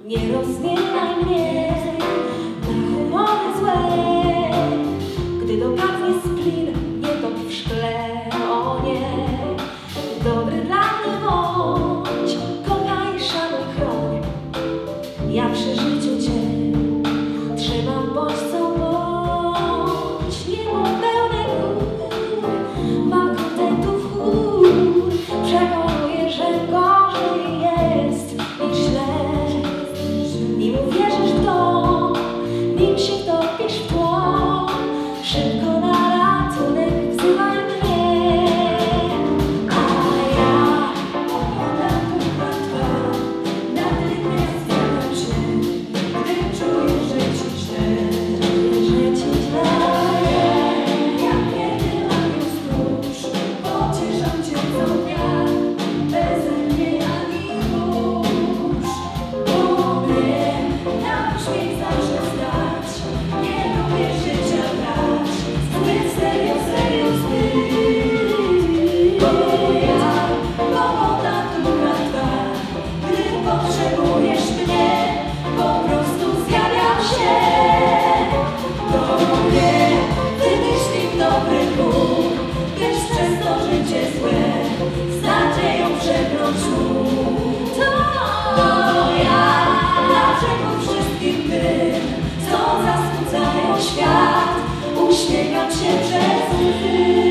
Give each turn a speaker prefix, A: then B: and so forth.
A: Nie rozmieniaj mnie na humory złe. Gdy dopadnie splin, nie top w szkle, o nie. Dobry dla mnie bądź, kochaj, szanuj, chroń. Ja przy życiu Cię trzymam bodźcą bądź. Niebo pełne gór, ma kontentów chór. Przekonuję, że gorzej jest niż źle. Nim uwierzysz w to, nim się wtopisz w tło, szybko na ratunek wzywaj mnie. A ja natychmiast zjadam się, gdy czujesz, że ci źle. Jak kiedy anioł stróż, pocieszam cię co dnia, beze mnie ani róż. Bo mnie na uśmiech zawsze stać, nie lubię życia brać, zbyt serio, serio zbyt. Bo ja, woda długa trwa, gdy potrzebujesz mnie, po prostu zjawiam się. Do mnie wymyślił dobry Bóg, wiesz, przez to życie złe, z nadzieją przebrnąć mógł. To ja, dlaczego wszystkim tym, co zasmucają świat, uśmiecham się przez łzy.